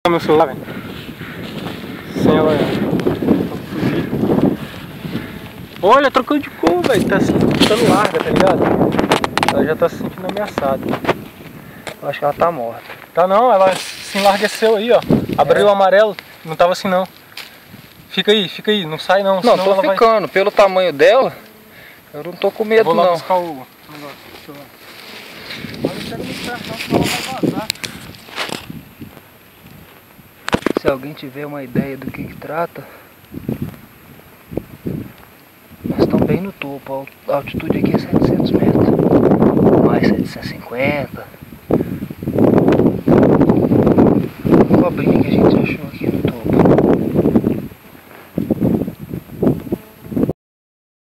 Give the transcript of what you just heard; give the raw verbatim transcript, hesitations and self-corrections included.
Meu celular, velho. Sem ela fugir. Olha, trocou de cor, velho. Tá se ficando larga, tá ligado? Ela já tá se sentindo ameaçada. Eu acho que ela tá morta. Tá não, ela se enlargueceu aí, ó. Abriu o amarelo. Não tava assim não. Fica aí, fica aí. Não sai não. Não, tô ficando. Vai... Pelo tamanho dela, eu não tô com medo, vou lá não. buscar o negócio. Deixa eu ver. Olha, não chega muito perto não, senão ela vai vazar. Se alguém tiver uma ideia do que que trata, nós estamos bem no topo, a altitude aqui é setecentos metros, mais setecentos e cinquenta. Cobrinha que a gente achou.